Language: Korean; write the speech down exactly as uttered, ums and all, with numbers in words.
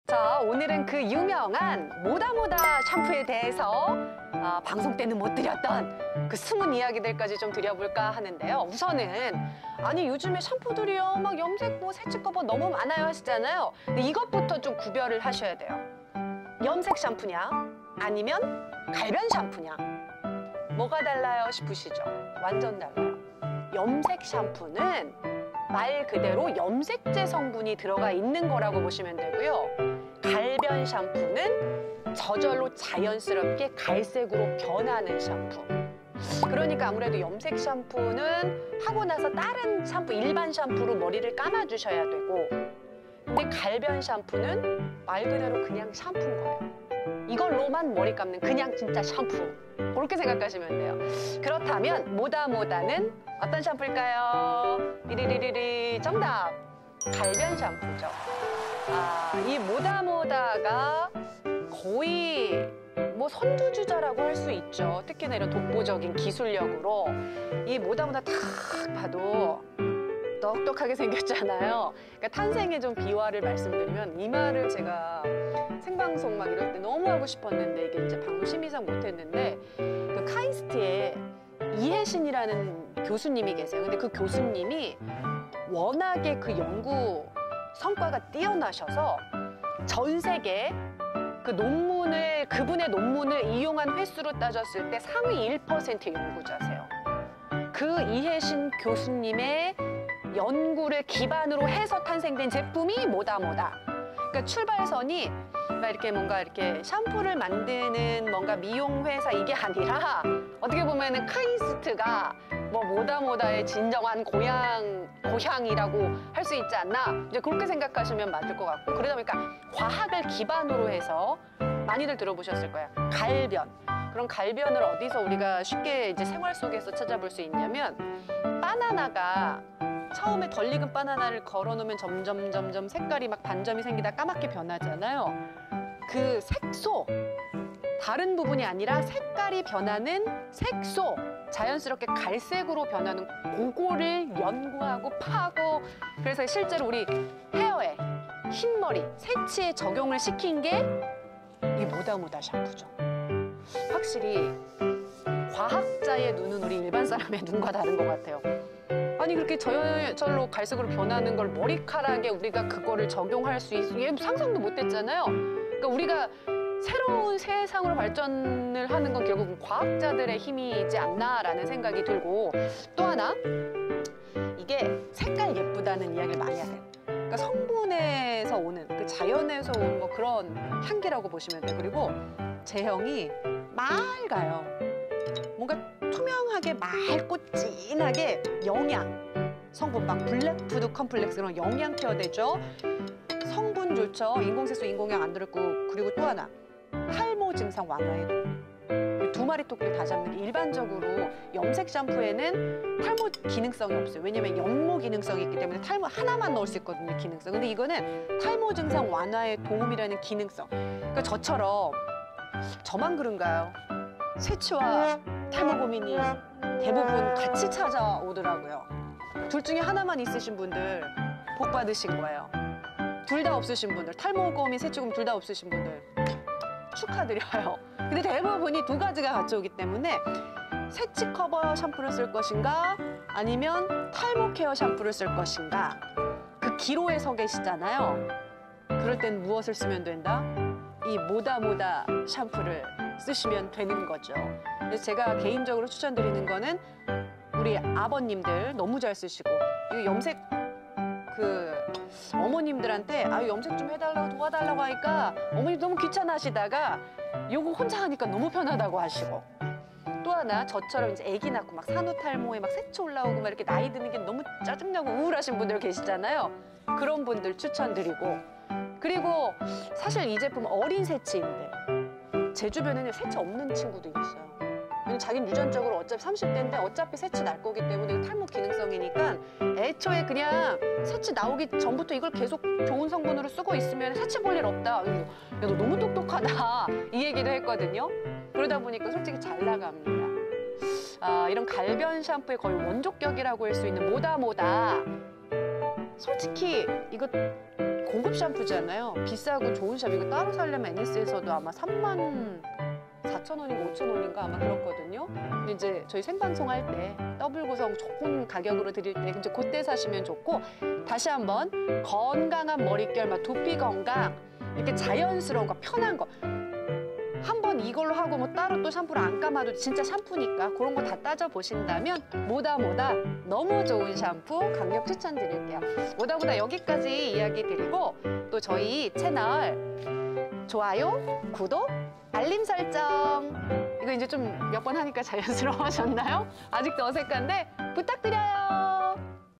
자, 오늘은 그 유명한 모다모다 샴푸에 대해서 아, 방송 때는 못 드렸던 그 숨은 이야기들까지 좀 드려볼까 하는데요. 우선은 아니 요즘에 샴푸들이요 막 염색 뭐 새치꺼버 너무 많아요 하시잖아요. 근데 이것부터 좀 구별을 하셔야 돼요. 염색 샴푸냐 아니면 갈변 샴푸냐, 뭐가 달라요 싶으시죠? 완전 달라요. 염색 샴푸는 말 그대로 염색제 성분이 들어가 있는 거라고 보시면 되고요. 갈변 샴푸는 저절로 자연스럽게 갈색으로 변하는 샴푸. 그러니까 아무래도 염색 샴푸는 하고 나서 다른 샴푸, 일반 샴푸로 머리를 감아주셔야 되고, 근데 갈변 샴푸는 말 그대로 그냥 샴푸인 거예요. 이걸로만 머리 감는 그냥 진짜 샴푸. 그렇게 생각하시면 돼요. 그렇다면 모다모다는 어떤 샴푸일까요? 리리리리리 정답! 갈변 샴푸죠. 아, 이 모다모다가 거의 뭐 선두주자라고 할 수 있죠. 특히나 이런 독보적인 기술력으로. 이 모다모다 딱 봐도 똑똑하게 생겼잖아요. 그러니까 탄생의 좀 비화를 말씀드리면, 이 말을 제가 생방송 막 이럴 때 너무 하고 싶었는데 이게 이제 방송 심의상 못했는데, 그 카이스트에 이혜신이라는 교수님이 계세요. 근데 그 교수님이 워낙에 그 연구 성과가 뛰어나셔서 전 세계 그 논문을, 그분의 논문을 이용한 횟수로 따졌을 때 상위 일 퍼센트 연구자세요. 그 이혜신 교수님의 연구를 기반으로 해서 탄생된 제품이 모다모다. 그러니까 출발선이 막 이렇게 뭔가 이렇게 샴푸를 만드는 뭔가 미용 회사 이게 아니라, 어떻게 보면은 카이스트가 뭐 모다모다의 진정한 고향 고향이라고 할 수 있지 않나, 이제 그렇게 생각하시면 맞을 것 같고, 그러다 보니까 과학을 기반으로 해서 많이들 들어보셨을 거예요. 갈변. 그런 갈변을 어디서 우리가 쉽게 이제 생활 속에서 찾아볼 수 있냐면, 바나나가 처음에 덜 익은 바나나를 걸어놓으면 점점 점점 색깔이 막 반점이 생기다 까맣게 변하잖아요. 그 색소, 다른 부분이 아니라 색깔이 변하는 색소, 자연스럽게 갈색으로 변하는 그거를 연구하고 파고, 그래서 실제로 우리 헤어에, 흰머리, 새치에 적용을 시킨 게 이 모다모다 샴푸죠. 확실히 과학자의 눈은 우리 일반 사람의 눈과 다른 것 같아요. 아니 그렇게 저절로 갈색으로 변하는 걸 머리카락에 우리가 그거를 적용할 수 있어, 얘 상상도 못했잖아요. 그러니까 우리가 새로운 세상으로 발전을 하는 건 결국은 과학자들의 힘이지 않나라는 생각이 들고, 또 하나 이게 색깔 예쁘다는 이야기를 많이 하세요. 그러니까 성분에서 오는, 그 자연에서 온 뭐 그런 향기라고 보시면 돼요. 그리고 제형이 맑아요. 뭔가 투명하게 맑고 진하게 영양 성분, 막 블랙푸드 컴플렉스 그런 영양 케어되죠. 성분 좋죠. 인공색소, 인공향 안 들었고, 그리고 또 하나 탈모 증상 완화에도 두 마리 토끼를 다 잡는 게, 일반적으로 염색 샴푸에는 탈모 기능성이 없어요. 왜냐면 연모 기능성이 있기 때문에 탈모 하나만 넣을 수 있거든요, 기능성. 근데 이거는 탈모 증상 완화에 도움이라는 기능성. 그러니까 저처럼, 저만 그런가요? 새치와 탈모 고민이 대부분 같이 찾아오더라고요. 둘 중에 하나만 있으신 분들 복 받으신 거예요. 둘 다 없으신 분들, 탈모 고민, 새치 고민 둘 다 없으신 분들 축하드려요. 근데 대부분이 두 가지가 같이 오기 때문에 새치 커버 샴푸를 쓸 것인가 아니면 탈모 케어 샴푸를 쓸 것인가, 그 기로에 서 계시잖아요. 그럴 땐 무엇을 쓰면 된다? 이 모다모다 샴푸를 쓰시면 되는 거죠. 그래서 제가 개인적으로 추천드리는 거는 우리 아버님들 너무 잘 쓰시고, 이 염색 그 어머님들한테 아 염색 좀 해달라고 도와달라고 하니까 어머니 너무 귀찮아하시다가 요거 혼자 하니까 너무 편하다고 하시고, 또 하나 저처럼 이제 아기 낳고 막 산후탈모에 막 새치 올라오고 막 이렇게 나이 드는 게 너무 짜증나고 우울하신 분들 계시잖아요. 그런 분들 추천드리고, 그리고 사실 이 제품 어린 새치인데 제 주변에는 새치 없는 친구도 있어요. 왜냐면 자기는 유전적으로 어차피 삼십 대인데 어차피 새치 날 거기 때문에 탈모 기능성이니까 애초에 그냥 새치 나오기 전부터 이걸 계속 좋은 성분으로 쓰고 있으면 새치 볼 일 없다. 야, 너 너무 똑똑하다. 이 얘기도 했거든요. 그러다 보니까 솔직히 잘 나갑니다. 아, 이런 갈변 샴푸의 거의 원조격이라고 할 수 있는 모다모다. 솔직히 이거 고급 샴푸잖아요. 비싸고 좋은 샴푸. 이거 따로 살려면 엔에스에서도 아마 삼만 사천 원인가 오천 원인가 아마 그렇거든요. 근데 이제 저희 생방송 할 때 더블 구성 좋은 가격으로 드릴 때 이제 그때 사시면 좋고, 다시 한번 건강한 머릿결, 막 두피 건강, 이렇게 자연스러운 거, 편한 거. 한 번 이걸로 하고 뭐 따로 또 샴푸를 안 감아도 진짜 샴푸니까 그런 거 다 따져 보신다면 뭐다 뭐다 너무 좋은 샴푸 강력 추천드릴게요. 뭐다 뭐다 여기까지 이야기 드리고, 또 저희 채널 좋아요, 구독, 알림 설정, 이거 이제 좀 몇 번 하니까 자연스러워졌나요? 아직도 어색한데 부탁드려요.